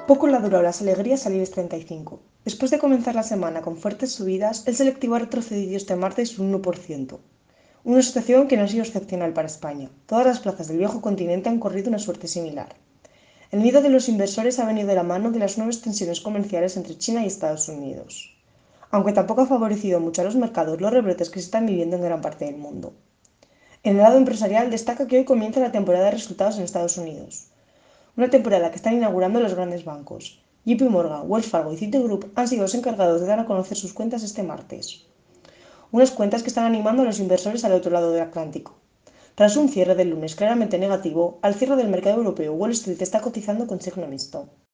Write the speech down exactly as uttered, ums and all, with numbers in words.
Poco le ha durado las alegrías al IBEX treinta y cinco. Después de comenzar la semana con fuertes subidas, el selectivo ha retrocedido este martes un uno por ciento. Una situación que no ha sido excepcional para España. Todas las plazas del viejo continente han corrido una suerte similar. El miedo de los inversores ha venido de la mano de las nuevas tensiones comerciales entre China y Estados Unidos, aunque tampoco ha favorecido mucho a los mercados los rebrotes que se están viviendo en gran parte del mundo. En el lado empresarial destaca que hoy comienza la temporada de resultados en Estados Unidos, una temporada que están inaugurando los grandes bancos. J P Morgan, Wells Fargo y Citigroup han sido los encargados de dar a conocer sus cuentas este martes, unas cuentas que están animando a los inversores al otro lado del Atlántico. Tras un cierre del lunes claramente negativo, al cierre del mercado europeo, Wall Street está cotizando con signo mixto.